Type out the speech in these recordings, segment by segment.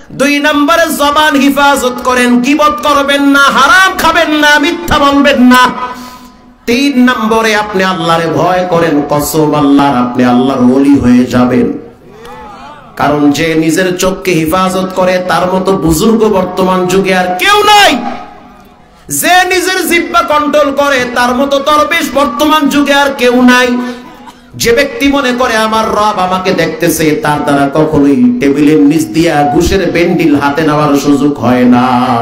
দুই নম্বরে জবান হিফাজত করেন, গীবত করবেন না, হারাম খাবেন না, মিথ্যা বলবেন না। তিন নম্বরে আপনি আল্লাহরে ভয় করেন, কসম আল্লাহর, আপনি আল্লাহর ওলি হয়ে যাবেন। কারণ যে নিজের চোখকে হিফাজত করে তার মতো বুজুর্গ বর্তমান যুগে আর কেউ নাই। যে নিজের জিহ্বা কন্ট্রোল করে তার মতো দরবেশ বর্তমান যুগে আর কেউ নাই। যে ব্যক্তি মনে করে আমার রব আমাকে দেখতেছে, তার দ্বারা কখনোই টেবিলের নিচ দিয়া ঘুষের বেন্ডিল হাতে নেওয়ার সুযোগ হয় না।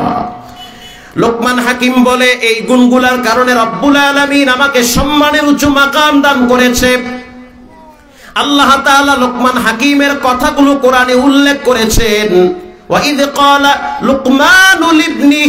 লোকমান হাকিম বলে, এই গুণগুলার কারণে রব্বুল আলামিন আমাকে সম্মানের উঁচু মাকাম দান করেছে। আল্লাহ তাআলা লোকমান হাকিমের কথাগুলো কোরআনে উল্লেখ করেছেন। وَإِذْ قَالَ لُقْمَانُ لِابْنِهِ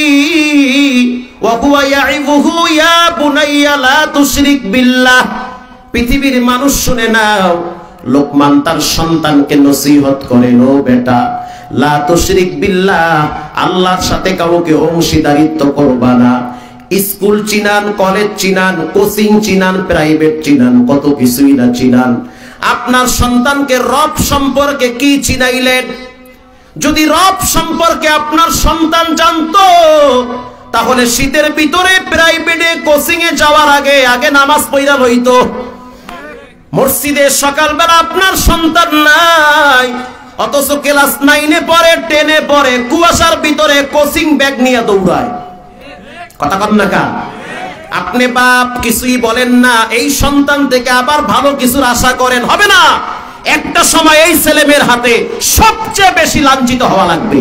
وَهُوَ يَعِظُهُ يَا بُنَيَّ لَا تُشْرِكْ بِاللَّهِ। পৃথিবীর মানুষ শুনে নাও, লোকমান তার সন্তানকে নসিহত করেন, ও বেটা, লা তুশরিক বিল্লাহ, আল্লাহর সাথে কাউকে অংশীদারিত্ব করবা না। স্কুল চিনান, কলেজ চিনান, কোচিং চিনান, প্রাইভেট চিনান, কত কিছুই না চিনান। আপনার সন্তানকে রব সম্পর্কে কি চিনাইলেন? যদি রব সম্পর্কে আপনার সন্তান জানতো, তাহলে শীতের ভিতরে প্রাইভেটে কোচিং এ যাওয়ার আগে নামাজ পড়া হইতো। মসজিদে সকালবেলা আপনার সন্তান নাই, অথচ ক্লাস 9-এ পড়ে, 10-এ পড়ে, কুয়াশার ভিতরে কোচিং ব্যাগ নিয়ে দৌড়ায়। কথা কন না কা? আপনি বাপ কিছুই বলেন না, এই সন্তান থেকে আবার ভালো কিছুর আশা করেন, হবে না। একটা সময় এই ছেলেমেয়ের হাতে সবচেয়ে বেশি লাঞ্ছিত হওয়া লাগবে।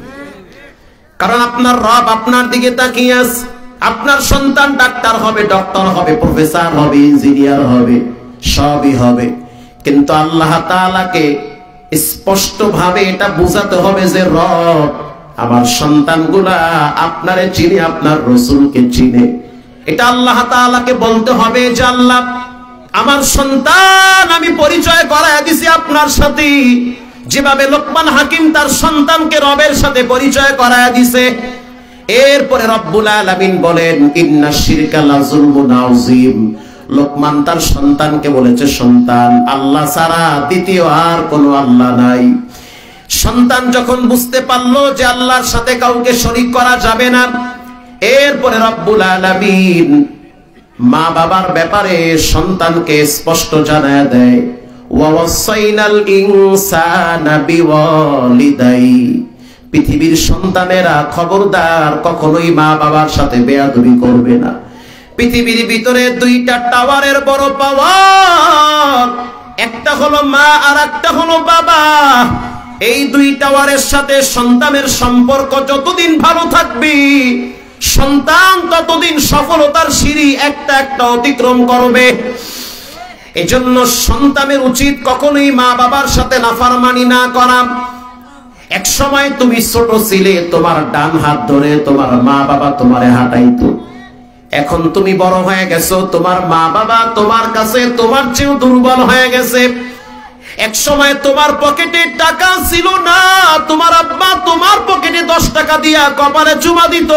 কারণ আপনার রব আপনার দিকে তাকিয়ে আছে। আপনার সন্তান ডাক্তার হবে, ডক্টর হবে, প্রফেসর হবে, ইঞ্জিনিয়ার হবে, সবই হবে, কিন্তু আল্লাহ তাআলাকে স্পষ্ট ভাবে এটা বোঝাতে হবে যে রব আমার সন্তানগুলা আপনারে চিনে, আপনার রাসূলকে চিনে। এটা আল্লাহ তাআলাকে বলতে হবে যে আল্লাহ, আমার সন্তান আমি পরিচয় করায় দিছি আপনার সাথে, যেভাবে লোকমান হাকিম তার সন্তানকে রবের সাথে পরিচয় করায় দিছে। এরপরে রব্বুল আলামিন বলেন, ইন্নাশ শিরকা লাযুলমুন আযীম। লোকমান তার সন্তানকে বলেছে, সন্তান, আল্লাহ ছাড়া দ্বিতীয় আর কোনো আল্লাহ নাই। সন্তান যখন বুঝতে পারলো যে আল্লাহর সাথে কাউকে শরীক করা যাবে না, এরপরে রব্বুল আলামিন মা বাবার ব্যাপারে সন্তানকে স্পষ্ট জানায় দেয়, ওয়াসাইনাল ইনসানা বিওয়ালিদাই। পৃথিবীর সন্তানেরা খবরদার কখনোই মা বাবার সাথে বেয়াদবি করবে না। পৃথিবীর ভিতরে দুইটা টাওয়ারের বড় পাওয়ার, একটা হলো মা আর একটা হলো বাবা। এই দুই টাওয়ারের সাথে সন্তানের সম্পর্ক যতদিন ভালো থাকবে, সন্তান ততদিন সফলতার সিঁড়ি একটা একটা অতিক্রম করবে। এজন্য সন্তানের উচিত কখনোই মা বাবার সাথে নাফরমানি না করা। এক সময় তুমি ছোট ছিলে, তোমার ডান হাত ধরে তোমার মা বাবা তোমারে হাঁটাইতো। এখন তুমি বড় হয়ে গেছো, তোমার মা বাবা তোমার কাছে তোমার চেয়েও দুর্বল হয়ে গেছে। এক সময় তোমার পকেটে টাকা ছিল না, তোমার আব্বা তোমার পকেটে 10 টাকা দিয়া কপালে চুমা দিত।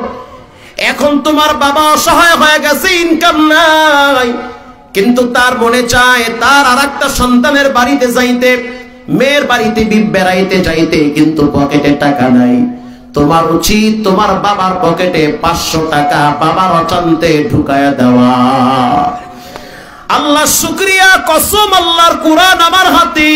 এখন তোমার বাবা অসহায় হয়ে গেছে, ইনকাম নাই, কিন্তু তার মনে চায় তার আরেকটা সন্তানের বাড়িতে যাইতে, মেয়ের বাড়িতে বেড়াইতে যাইতে, কিন্তু পকেটে টাকা নাই। তোমার উচিত তোমার বাবার পকেটে 500 টাকা বাবার অজান্তে ঢুকায়া দেওয়া। আল্লাহ শুকরিয়া, কসম আল্লাহর কুরআন আমার হাতে।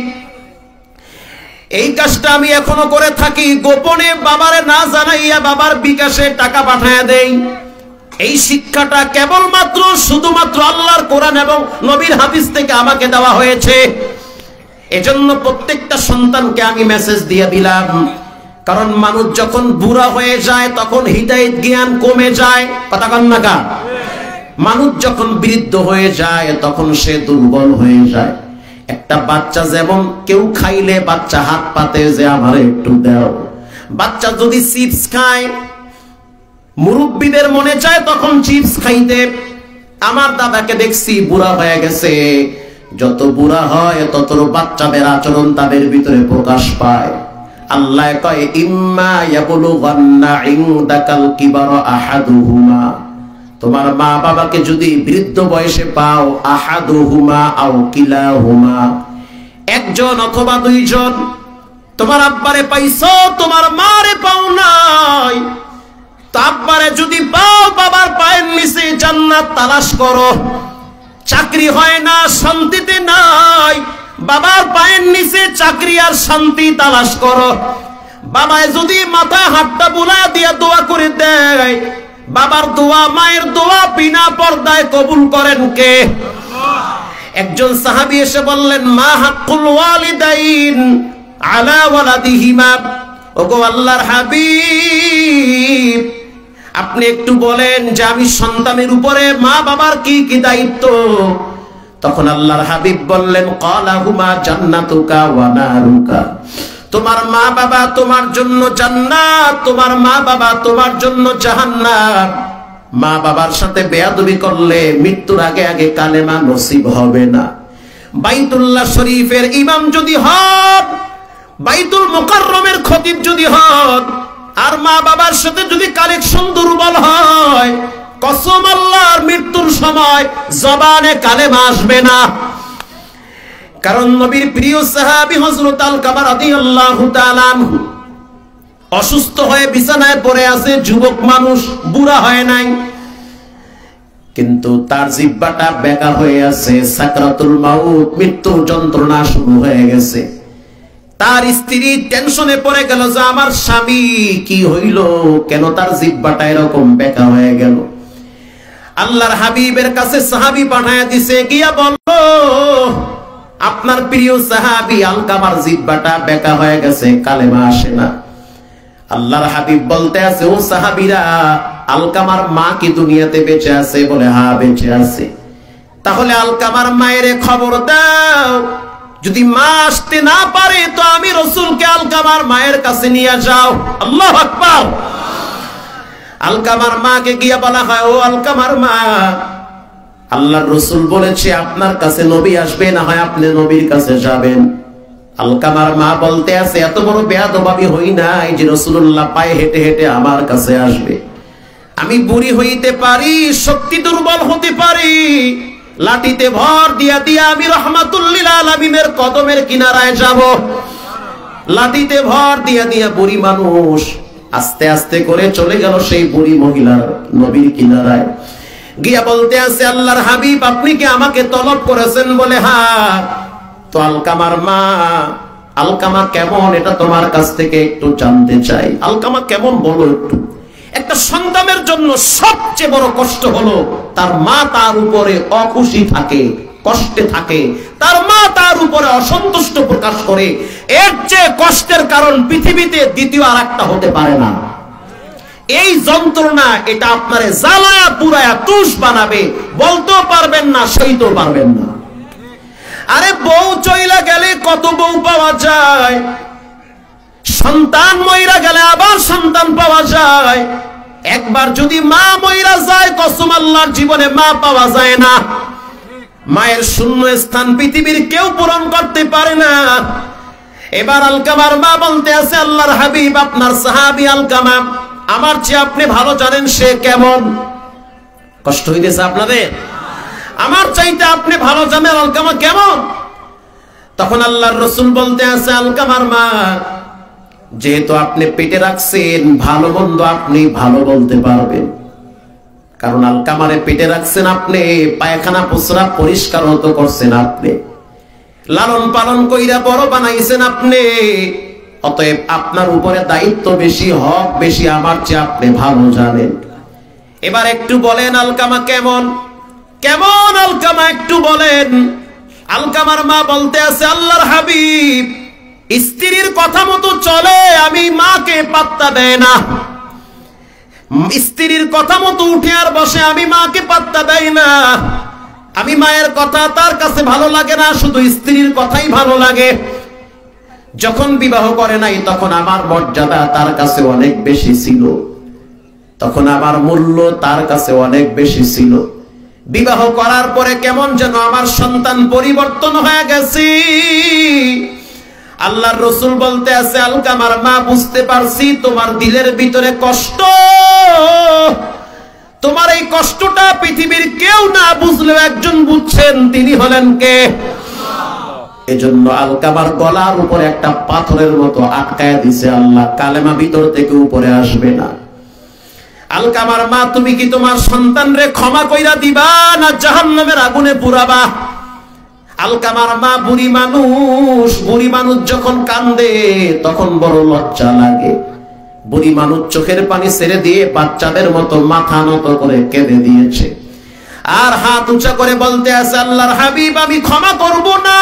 এই কাজটা আমি এখনো করে থাকি, গোপনে বাবারে না জানাইয়া বাবার বিকাশে টাকা পাঠায়া দেই। এই শিক্ষাটা কেবলমাত্র শুধুমাত্র আল্লাহর কোরআন এবং নবীর হাদিস থেকে আমাকে দেওয়া হয়েছে। এজন্য প্রত্যেকটা সন্তানকে আমি মেসেজ দিয়ে দিলাম, কারণ মানুষ যখন বুড়া হয়ে যায় তখন হিদায়াত জ্ঞান কমে যায়। কথা কন না কা? মানুষ যখন বৃদ্ধ হয়ে যায় তখন সে দুর্বল হয়ে যায়। একটা বাচ্চা যেমন, কেউ খাইলে বাচ্চা হাত পাতে যে আমার একটু দাও। বাচ্চা যদি চিপস খায়, মুরব্বীদের মনে চায় তখন চিপস খাইতে। আমার দাদাকে দেখছি বুড়া হয়ে গেছে, যত বুড়া হয় তত বাচ্চাদের আচরণ তাদের ভিতরে প্রকাশ পায়। আল্লাহ কয়, ইম্মা ইয়াবলুগান্না ইনদাকাল কিবারা আহাদুহুমা, তোমার মা বাবাকে যদি বৃদ্ধ বয়সে পাও, আহাদুহুমা আও কিলাহুমা, একজন অথবা দুইজন, তোমার আব্বারে পাইছো, তোমার মারে পাও নাই। তো আব্বারে যদি পাও, বাবার পায়ের নিচে জান্নাত তালাশ করো। চাকরি হয় না, শান্তিতে নাই, বাবার পায়ের নিচে চাকরি আর শান্তি তালাশ করো। বাবায় যদি মাথা হাতটা বুলা দিয়া দোয়া করে দেয়, বাবার দোয়া, মায়ের দোয়া বিনা পর্দায় কবুল করেন কে? একজন সাহাবী এসে বললেন, মা হাক্কুল ওয়ালিদাইন আলা ওয়ালাদিহিমা। ওগো আল্লাহর হাবিব, আপনি একটু বলেন যে আমি সন্তানের উপরে মা বাবার কি কি দায়িত্ব? তখন আল্লাহর হাবিব বললেন, ক্বালাহুমা জান্নাতুকা ওয়া নারুকা। তোমার মা বাবা তোমার জন্য জান্নাত, তোমার মা বাবা তোমার জন্য জাহান্নাম। মা বাবার সাথে বেয়াদবি করলে মৃত্যুর আগে আগে কালেমা নসিব হবে না। বাইতুল্লাহ শরীফের ইমাম যদি হন, বাইতুল মুকাররমের খতিব যদি হন, আর মা বাবার সাথে যদি কানেকশন দুর্বল হয়, কসম আল্লাহর, মৃত্যুর সময় জবানে কালেমা আসবে না। কারণ নবীর প্রিয় সাহাবী হযরত আলকামা রাদিয়াল্লাহু তাআলা আনহু অসুস্থ হয়ে বিছানায় পড়ে আছে, যুবক মানুষ, বুড়া হয় নাই, কিন্তু তার জিহ্বাটা বেঁকা হয়ে আছে, সাকরাতুল মাউত, মৃত্যুর যন্ত্রণা শুরু হয়ে গেছে। তার স্ত্রী টেনশনে পড়ে গেল যে আমার স্বামী কি হইল, কেন তার জিহ্বাটা এরকম বেঁকা হয়ে গেল। আল্লাহর হাবিবের কাছে সাহাবী পাঠায় দিছে, গিয়া বলল, আপনার প্রিয় সাহাবী আলকামার জিহ্বাটা বেঁকা হয়ে গেছে, কালেমা আসে না। আল্লাহর হাবিব বলতে আছে, ও সাহাবীরা, আলকামার মা কি দুনিয়াতে বেঁচে আছে? বলে হ্যাঁ বেঁচে আছে। তাহলে আলকামার মায়ের খবর দাও, যদি মা আসতে না পারে তো আমি রাসূলকে আলকামার মায়ের কাছে নিয়ে যাও। আল্লাহু আকবার। আলকামার মাকে গিয়া বলা হয়, ও আলকামার মা, আল্লাহর রাসূল বলেছে আপনার কাছে নবী আসবে, না হয় আপনি নবীর কাছে যাবেন। আলকামার মা বলতে আছে, এত বড় বেয়াদবি হই নাই যে রাসূলুল্লাহ পায়ে হেঁটে হেঁটে আমার কাছে আসবে। আমি বুড়ি হইতে পারি, শক্তি দুর্বল হতে পারি, লাঠিতে ভর দিয়া দিয়া আমি রাহমাতুল লিল আলামিনের কদমের কিনারায় যাব। লাঠিতে ভর দিয়া দিয়া বুড়ি মানুষ আস্তে আস্তে করে চলে গেল সেই বুড়ি মহিলার নবীর কিনারায়। গিয়া বলতে আছে, আল্লাহর হাবিব আপনি কি আমাকে তলব করেছেন? বলে হ্যাঁ। তো আলকামার মা, আলকামা কেমন এটা তোমার কাছ থেকে একটু জানতে চাই। আলকামা কেমন বলো একটু। একটা সন্তানের জন্য সবচেয়ে বড় কষ্ট হলো তার মা তার উপরে অখুশি থাকে, কষ্টে থাকে, তার মা তার উপরে অসন্তুষ্ট প্রকাশ করে। এর চেয়ে কষ্টের কারণ পৃথিবীতে দ্বিতীয় আর একটা হতে পারে না। এই যন্ত্রণা, এটা আপনারে জ্বালায়া পুরায়া তুষ বানাবে, বলতেও পারবেন না, সইতেও পারবেন না। আরে বউ চইলা গেলে কত বউ পাওয়া যায়, সন্তান মইরা গেলে আবার সন্তান পাওয়া যায়। একবার যদি মা মইরা যায়, কসম আল্লাহর, জীবনে মা পাওয়া যায় না। মায়ের শূন্য স্থান পৃথিবীর কেউ পূরণ করতে পারে না। এবার আলকামার মা বলতে আছে, আল্লাহর হাবিব আপনার সাহাবী আলকামা আমার চেয়ে আপনি ভালো জানেন সে কেমন। কষ্ট হইতেছে আপনাদের? আমার চাইতে আপনি ভালো জানেন আলকামা কেমন। তখন আল্লাহর রাসূল বলতে আছে, আলকামার মা, যেহেতু আপনি পেটে রাখছেন, ভালো মন্দ আপনি ভালো বলতে পারবেন। কারণ আলকামারে পেটে রাখছেন আপনি, পায়খানা প্রস্রাব পরিষ্কার মতো করছেন আপনি, লালন পালন কইরা বড় বানাইছেন আপনি। অতএব আপনার উপরে দায়িত্ব বেশি, হক বেশি, আমার চেয়ে আপনি ভালো জানেন। এবার একটু বলেন আলকামা কেমন, কেমন আলকামা একটু বলেন। আলকামার মা বলতে আছে, আল্লাহর হাবিব স্ত্রীর কথা মতো চলে, আমি মাকে পাত্তা দেয় না। স্ত্রীর কথা মতো উঠে আর বসে, আমি মাকে পাত্তা দেয় না। আমি মায়ের কথা তার কাছে ভালো লাগে না, শুধু স্ত্রীর কথাই ভালো লাগে। যখন বিবাহ করে নাই তখন আমার মর্যাদা তার কাছে অনেক বেশি ছিল, তখন আমার মূল্য তার কাছে অনেক বেশি ছিল। বিবাহ করার পরে কেমন যেন আমার সন্তান পরিবর্তন হয়ে গেছে। আল্লাহর রাসূল বলতে আছে, আলকামার মা বুঝতে পারছি তোমার দিলের ভিতরে কষ্ট, তোমার এই কষ্টটা পৃথিবীর কেউ না বুঝলেও একজন বুঝছেন, তিনি হলেন কে? এজন্য আলকামার গলার উপরে একটা পাথরের মতো আটকায় দিছে আল্লাহ, কালেমা ভিতর থেকে উপরে আসবে না। আলকামার মা, তুমি কি তোমার সন্তানরে ক্ষমা কইরা দিবা না জাহান্নামের আগুনে পুরাবা? আলকামার মা বুড়ি মানুষ যখন কান্দে তখন বড় লজ্জা লাগে। বুড়ি মানুষ চোখের পানি ছেড়ে দিয়ে বাচ্চাদের মতো মাথা নত করে কেঁদে দিয়েছে, আর হাত উঁচা করে বলতে আছে, আল্লাহর হাবিব আমি ক্ষমা করব না।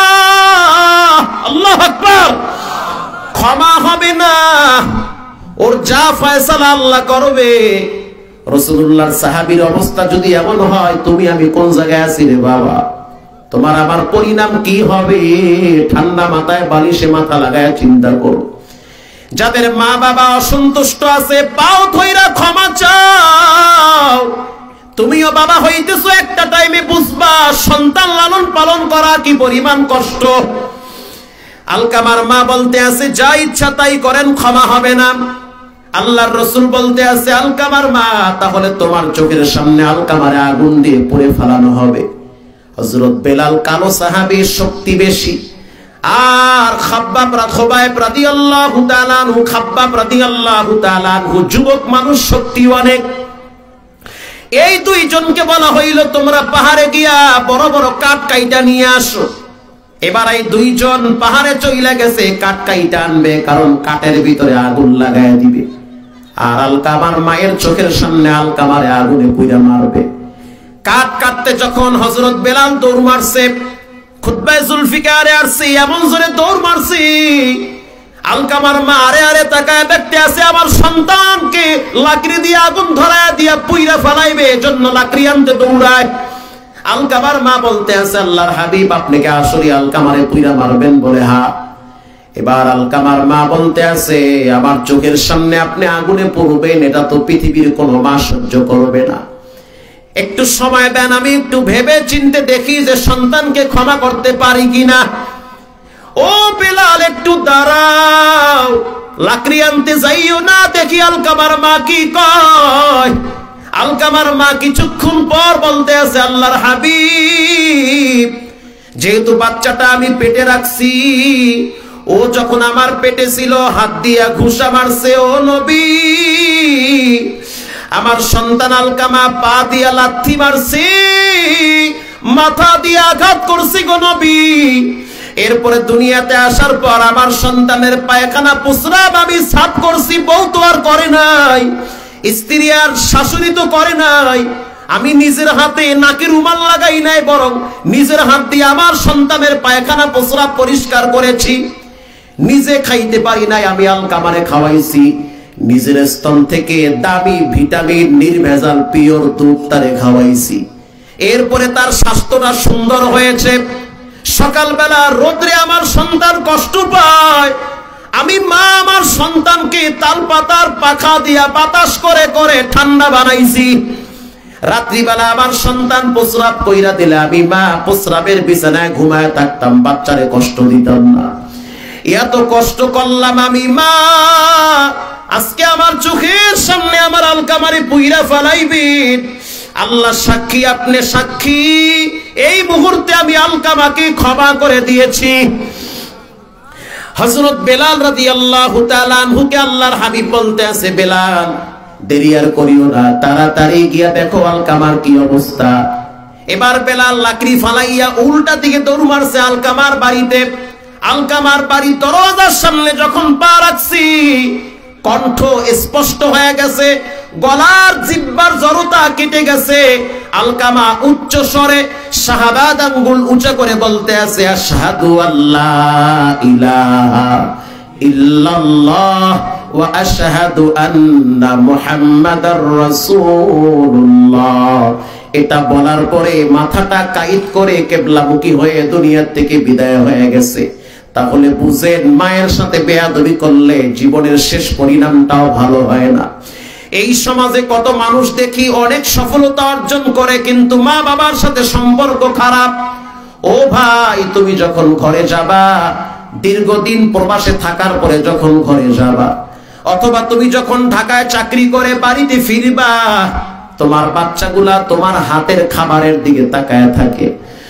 আল্লাহু আকবার। ক্ষমা হবে না, ওর যা ফয়সালা আল্লাহ করবে। রাসূলুল্লাহর সাহাবীর অবস্থা যদি এমন হয়, তুমি আমি কোন জায়গায় আছি রে বাবা, তোমার আমার পরিণাম কি হবে? ঠান্ডা মাথায় বালিশে মাথা লাগায় চিন্তা করো। যাদের মা বাবা অসন্তুষ্ট আছে, পাও ধইরা ক্ষমা চাও। তুমিও বাবা হইতেছো, একটা টাইমে বুঝবা সন্তান লালন পালন করা কি পরিমাণ কষ্ট। আলকামার মা বলতে আছে, যা ইচ্ছা তাই করেন, ক্ষমা হবে না। আল্লাহর রাসূল বলতে আছে, আলকামার মা, তাহলে তোমার চোখের সামনে আলকামারে আগুন দিয়ে পুড়ে ফেলানো হবে। হযরত বেলাল কালো সাহাবী, শক্তি বেশি, আর খাব্বাব রাদিয়াল্লাহু তাআলা আনহু, খাব্বাব রাদিয়াল্লাহু তাআলা আনহু যুবক মানুষ, শক্তি অনেক। এই দুইজনকে বলা হইল, তোমরা পাহাড়ে গিয়া বড় বড় কাঠ কাইটা নিয়ে আসো। এবার এই দুইজন পাহাড়ে চইলা গেছে কাঠ কাইটা আনবে, কারণ কাঠের ভিতরে আগুন লাগায় দিবে। আর আলকামার মায়ের চোখের সামনে আলকামারে আগুনে পুড়া মারবে। কাঠ কাটতে যখন হযরত বেলাল দৌড় মারছে, খুতবায়ে জুলফিকারে আসছে, এমন জোরে দৌড় মারছে, আলকামার মা আরে আরে তাকায় দেখতে আছে আমার সন্তানকে লাকড়ি দিয়ে আগুন ধরায় দিয়া পুইরা ফেলাইবে, এজন্য লাকড়ি আনতে দৌড়ায়। আলকামার মা বলতে আছে, আল্লাহর হাবিব আপনি কি আসলে আলকামারে পুইরা মারবেন? বলে হ্যাঁ। এবার আলকামার মা বলতে আছে, আমার চোখের সামনে আপনি আগুনে পড়বেন, এটা তো পৃথিবীর কোনো মা সহ্য করবে না। একটু সময় দেন, আমি একটু ভেবে চিন্তে দেখি যে সন্তানকে ক্ষমা করতে পারি কিনা। ও বেলাল একটু দাঁড়াও, লাকড়ি আনতে যাইও না, দেখি আলকামার মা কি কয়। আলকামার মা কিছুক্ষণ পর বলতে আছে, আল্লাহর হাবিব, যেহেতু বাচ্চাটা আমি পেটে রাখছি, ও যখন আমার পেটে ছিল হাত দিয়া ঘুষা মারছে, ও নবী আমার সন্তান আলকামা পা দিয়া লাথি মারছে, মাথা দিয়া আঘাত করছে গো নবী। এরপরে দুনিয়াতে আসার পর আমার সন্তানের পায়খানা প্রস্রাব আমি সাফ করছি, বউ তো আর করে নাই, স্ত্রী আর শাশুড়ি তো করে নাই। আমি নিজের হাতে নাকে রুমাল লাগাই নাই, বরং নিজের হাত দিয়ে আমার সন্তানের পায়খানা প্রস্রাব পরিষ্কার করেছি। নিজে খাইতে পারি নাই, আমি আলকামারে খাওয়াইছি। নিজের স্তন থেকে দামি ভিটামিন নির্ভেজাল পিওর দুধ তারে খাওয়াইছি। এরপরে তার স্বাস্থ্যটা সুন্দর হয়েছে। সকালবেলা রোদ্রে আমার সন্তান কষ্ট পায়, আমি মা আমার সন্তানকে তাল পাতার পাখা দিয়া বাতাস করে করে ঠান্ডা বানাইছি। রাত্রিবেলা আমার সন্তান প্রস্রাব কইরা দিলে আমি মা প্রস্রাবের বিছানায় ঘুমায় থাকতাম, বাচ্চারে কষ্ট দিতাম না। এত কষ্ট করলাম আমি মা, আজকে আমার চোখের সামনে আমার আলকামারে পুইরা ফেলাইবেন। আল্লাহ সাক্ষী, আপনি সাক্ষী, এই মুহূর্তে আমি আলকামাকে ক্ষমা করে দিয়েছি। হযরত বেলাল রাদিয়াল্লাহু তাআলা আনহুকে আল্লাহর হাবিব বলতে আছে, বেলাল দেরি আর করিও না, তাড়াতাড়ি গিয়া দেখো আলকামার কি অবস্থা। এবার বেলাল লাকড়ি ফালাইয়া উল্টা দিকে দৌড় মারছে আলকামার বাড়িতে। আলকামার বাড়ি দরজার সামনে যখন পা রাখছি, কণ্ঠ স্পষ্ট হয়ে গেছে, গলার জিহ্বার জড়তা কেটে গেছে। আলকামা উচ্চ স্বরে শাহাদাত আঙ্গুল উঁচা করে বলতে আছে, আশহাদু আল্লা ইলাহা ইল্লাল্লাহ ওয়া আশহাদু আন্না মুহাম্মাদার রাসূলুল্লাহ। এটা বলার পরে মাথাটা কাইত করে কিবলামুখী হয়ে দুনিয়া থেকে বিদায় হয়ে গেছে। তাহলে বুঝেন, মায়ের সাথে বেয়াদবি করলে জীবনের শেষ পরিণামটাও ভালো হয় না। এই সমাজে কত মানুষ দেখি অনেক সফলতা অর্জন করে, কিন্তু মা বাবার সাথে সম্পর্ক খারাপ। ও ভাই, তুমি যখন ঘরে যাবা, দীর্ঘদিন প্রবাসে থাকার পরে যখন ঘরে যাবা, অথবা তুমি যখন ঢাকায় চাকরি করে বাড়িতে ফিরবা, তোমার বাচ্চাগুলা তোমার হাতের খাবারের দিকে তাকায় থাকে।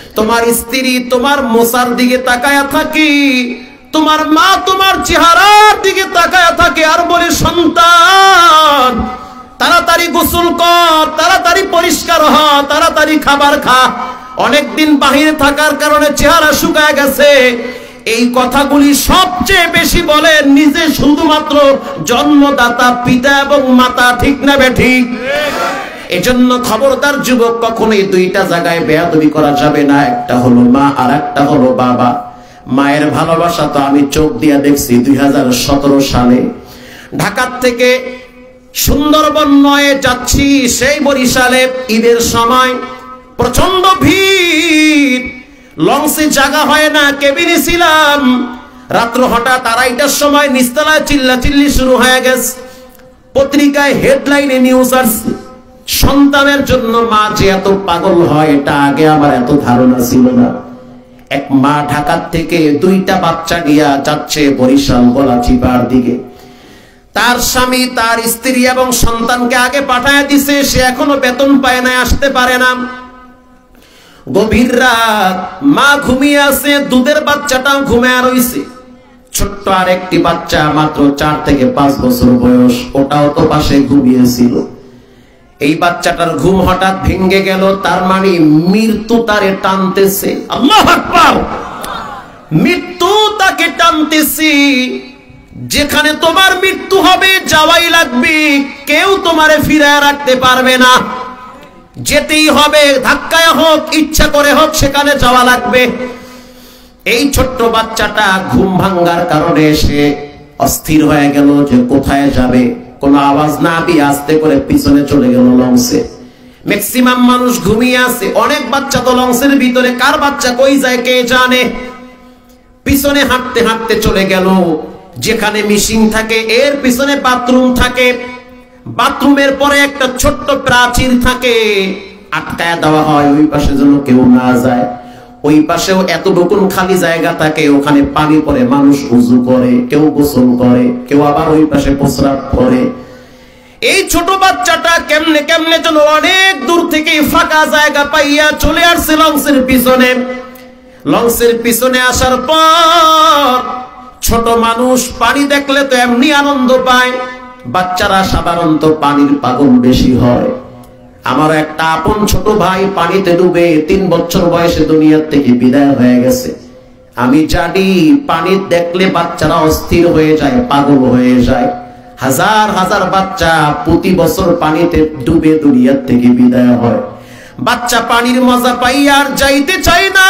তোমার স্ত্রী তোমার মোসার দিকে তাকায়া থাকি, তোমার মা তোমার চেহারার দিকে তাকায়া থাকে আর বলে, সন্তান তাড়াতাড়ি গোসল কর, তাড়াতাড়ি পরিষ্কার হ, তাড়াতাড়ি খাবার খা, অনেকদিন বাহিরে থাকার কারণে চেহারা শুকায় গেছে। এই কথাগুলি সবচেয়ে বেশি বলে নিজে শুধুমাত্র জন্মদাতা পিতা এবং মাতা, ঠিক না বেঠিক? এজন্য খবরদার যুবক, কখনোই দুইটা জায়গায় বেয়াদবি করা যাবে না। একটা হলো মা আর একটা হলো বাবা। মায়ের ভালোবাসা তো আমি চোখ দিয়া দেখছি 2017 সালে ঢাকার থেকে সুন্দরবন নয়ে যাচ্ছি, সেই বরিশালে ঈদের সময় প্রচন্ড ভিড়, লঞ্চে জায়গা হয় না, কেবিনে ছিলাম। রাত্র হঠাৎ 2:30টার সময় নিচতলায় চিল্লাচিল্লি শুরু হয়ে গেছে। পত্রিকায় হেডলাইনে নিউজ আসছে, সন্তানের জন্য মা যে এত পাগল হয় এটা আগে আমার এত ধারণা ছিল না। এক মা ঢাকার থেকে 2টা বাচ্চা নিয়ে যাচ্ছে বরিশাল গলাচিপার দিকে। তার স্বামী তার স্ত্রী এবং সন্তানকে আগে পাঠায় দিছে, সে এখনো বেতন পায় না, আসতে পারে না। গভীর রাত, মা ঘুমিয়ে আছে, দুধের বাচ্চাটাও ঘুমিয়ে রইছে। ছোট্ট আরেকটি বাচ্চা মাত্র 4 থেকে 5 বছর বয়স, ওটাও তো পাশে ঘুমিয়েছিল। এই বাচ্চাটার ঘুম হঠাৎ ভেঙে গেল, তার মানে মৃত্যু তারে টানতেছে। আল্লাহু আকবার! মৃত্যু তাকে টানতেছে। যেখানে তোমার মৃত্যু হবে যাওয়াই লাগবে, কেউ তোমারে ফিরায় রাখতে পারবে না, যেতেই হবে, ধাক্কায় হোক ইচ্ছা করে হোক সেখানে যাওয়া লাগবে। এই ছোট্ট বাচ্চাটা ঘুম ভাঙ্গার কারণে সে অস্থির হয়ে গেল যে কোথায় যাবে। কোনো আওয়াজ না দিয়ে আস্তে করে পিছনে চলে গেল লঞ্চে। ম্যাক্সিমাম মানুষ ঘুমিয়ে আছে, অনেক বাচ্চা তো লঞ্চের ভিতরে, কার বাচ্চা কই যায় কে জানে। পিছনে হাঁটতে হাঁটতে চলে গেল যেখানে মিশিং থাকে, এর পিছনে বাথরুম থাকে, বাথরুমের পরে একটা ছোট্ট প্রাচীর থাকে, আটকায়া দেওয়া হয় ওই পাশে যেন কেউ না যায়। ওই পাশেও এতটুকু খালি জায়গা থাকে, ওখানে পানি পড়ে, মানুষ উযু করে, কেউ গোসল করে, কেউ আবার ওই পাশে প্রস্রাব করে। এই ছোট বাচ্চাটা কেমনে কেমনে যেন অনেক দূর থেকে ফাঁকা জায়গা পাইয়া চলে আসছে লঞ্চের পিছনে। লঞ্চের পিছনে আসার পর ছোট মানুষ পানি দেখলে তো এমনি আনন্দ পায়, বাচ্চারা সাধারণত পানির পাগল বেশি হয়। আমার একটা আপন ছোট ভাই পানিতে ডুবে 3 বছর বয়সে দুনিয়ার থেকে বিদায় হয়ে গেছে। আমি জানি পানি দেখলে বাচ্চারা অস্থির হয়ে যায়, পাগল হয়ে যায়। হাজার হাজার বাচ্চা প্রতি বছর পানিতে ডুবে দুনিয়ার থেকে বিদায় হয়। বাচ্চা পানির মজা পাই আর যাইতে চায় না,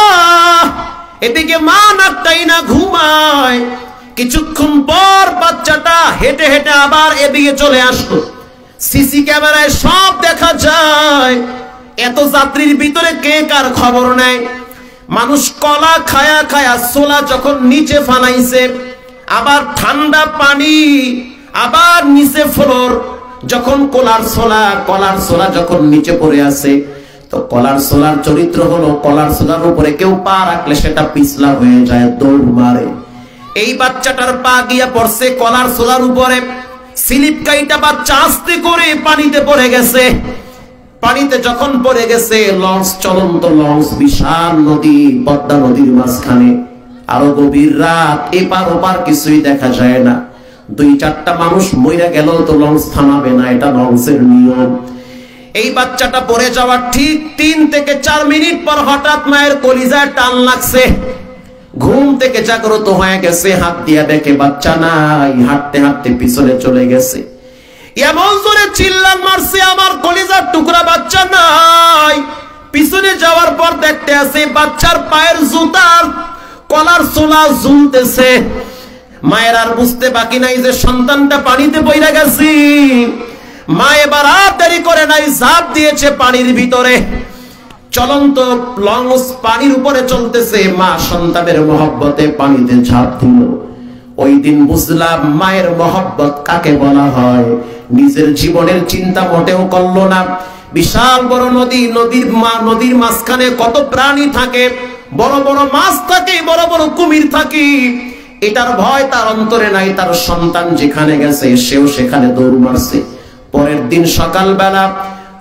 এদিকে মা নাকটাই না ঘুমায়। কিছুক্ষণ পর বাচ্চাটা হেঁটে হেঁটে আবার এদিকে চলে আসলো। সিসি ক্যামেরায় সব দেখা যায়। এত যাত্রীর ভিতরে কে কার খবর নেয়। মানুষ কলা খায়া খায়া সোলা যখন নিচে ফালাইছে, আবার ঠান্ডা পানি, আবার নিচে ফ্লোর, যখন কলার সোলা যখন নিচে পড়ে আছে, তো কলার সোলার চরিত্র হলো কলার সোলার উপরে কেউ পা রাখলে সেটা পিছলা হয়ে যায়, দৌড় মারে। এই বাচ্চাটার পা গিয়া পড়ছে কলার সোলার উপরে, স্লিপ কাইটা বাচ্চা আস্তে করে পানিতে পড়ে গেছে। পানিতে যখন পড়ে গেছে, লঞ্চ, চলন্ত লঞ্চ, বিশাল নদী, পদ্মা নদীর মাঝখানে, আরো গভীর রাত, এপার ওপার কিছুই দেখা যায় না। 2-4টা মানুষ মইরা গেল তো লঞ্চ থামাবে না, এটা লঞ্চের নিয়ম। এই বাচ্চাটা পড়ে যাওয়ার ঠিক 3 থেকে 4 মিনিট পর হঠাৎ মায়ের কলিজায় টান লাগছে। ঘুম থেকে জাগ্রত হয়ে গেছে, হাত দিয়া দেখে বাচ্চা নাই, হাঁটতে হাঁটতে পিছনে চলে গেছে। এমন জোরে চিল্লান মারছে, আমার কলিজার টুকরা বাচ্চা নাই। পিছনে যাওয়ার পর দেখতে আছে বাচ্চার পায়ের জুতার কলার সোলা ঝুলতেছে। মায়ের আর বুঝতে বাকি নাই যে সন্তানটা পানিতে পইরা গেছে। মা এবার আর দেরি করে নাই, ঝাঁপ দিয়েছে পানির ভিতরে। চলন্ত লঞ্চ পানির উপরে চলতেছে, মা সন্তানের মহব্বতে পানিতে ঝাঁপ দিল। ওই দিন বুঝলাম মায়ের মহব্বত কাকে বলা হয়। নিজের জীবনের চিন্তা মোটেও করলো না। বিশাল বড় নদী, নদীর মাঝখানে কত প্রাণী থাকে, বড় বড় মাছ থাকে, বড় বড় কুমির থাকে। এটার ভয় তার অন্তরে নাই। তার সন্তান যেখানে গেছে সেও সেখানে দৌড় মারছে। পরের দিন সকালবেলা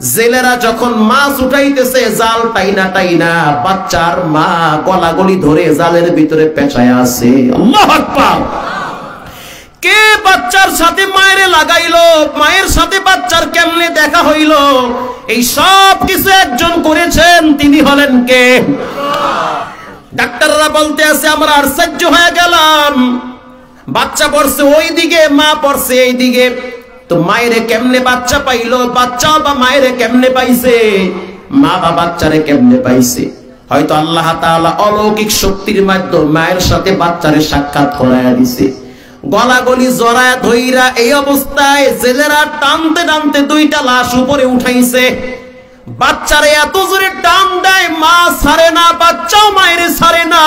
জেলেরা যখন মাছ উঠাইতেছে জাল টাইনা টাইনা বাচ্চার মা গলাগলি ধরে জালের ভিতরে পেঁচায় আছে। আল্লাহু আকবার। কে বাচ্চার সাথে মায়ের লাগাইলো, মায়ের সাথে বাচ্চার কেমনে দেখা হইল, এই সব কিছু একজন করেছেন, তিনি হলেন কে? ডাক্তাররা বলতে আছে আমরা আশ্চর্য হয়ে গেলাম, বাচ্চা পড়ছে ওই দিকে, মা পড়ছে এই দিকে, তো মায়ের কেমনে বাচ্চা পাইলো, বাচ্চা বা মায়ের কেমনে পাইছে, মা বা বাচ্চারে কেমনে পাইছে? হয়তো আল্লাহ তাআলা অলৌকিক শক্তির মাধ্যমে মায়ের সাথে বাচ্চারে সাক্ষাৎ করায়া দিছে। গলাগলি জড়ায় ধইরা এই অবস্থায় জেলেরা টানতে টানতে দুইটা লাশ উপরে উঠাইছে। বাচ্চারে এত জোরে টান দেয়, মা ছাড়ে না, বাচ্চাও মায়ের ছাড়ে না।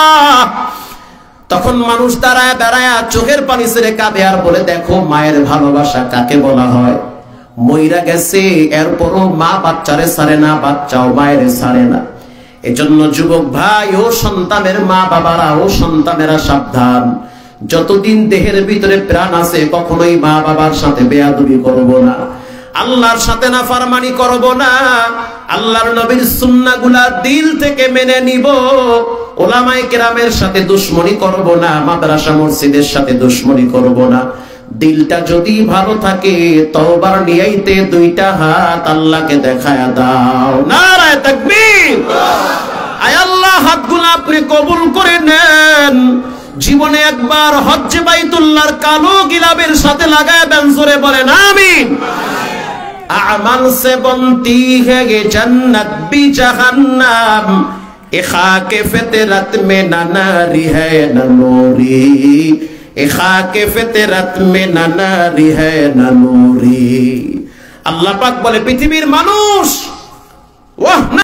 তখন মানুষ দাঁড়ায় দাঁড়ায় চোখের পানি ছেড়ে কাঁদে আর বলে, দেখো মায়ের ভালোবাসা কাকে বলা হয়। মইরা গেছে, এরপরও মা বাচ্চারে ছাড়ে না, বাচ্চাও মায়ের ছাড়ে না। এজন্য যুবক ভাই ও সন্তানের মা বাবারা ও সন্তানেরা সাবধান, যতদিন দেহের ভিতরে প্রাণ আছে কখনোই মা বাবার সাথে বেয়াদবি করব না, আল্লাহর সাথে নাফরমানি করব না, আল্লাহর নবীর সুন্নাহগুলা দিল থেকে মেনে নিব, উলামায়ে কেরামের সাথে দুশমনি করব না, মাদ্রাসা মসজিদের সাথে দুশমনি করব না। দিলটা যদি ভালো থাকে তওবার নিয়াইতে দুইটা হাত আল্লাহকে দেখায়া দাও। নারায়ে তাকবীর। আয় আল্লাহ, হাতগুলো আপনি কবুল করে নেন। জীবনে একবার হজ্জে বাইতুল্লাহর কালো গিলাবের সাথে লাগায় দেন, জোরে বলেন আমিন। আমাল সে বনতি है ये जन्नत भी जहन्नम, ए खाके फितरत में न नारी है न नूरी, ए खाके फितरत में न नारी है न नूरी। আল্লাহ পাক বলে পৃথিবীর মানুষ ওয়াহ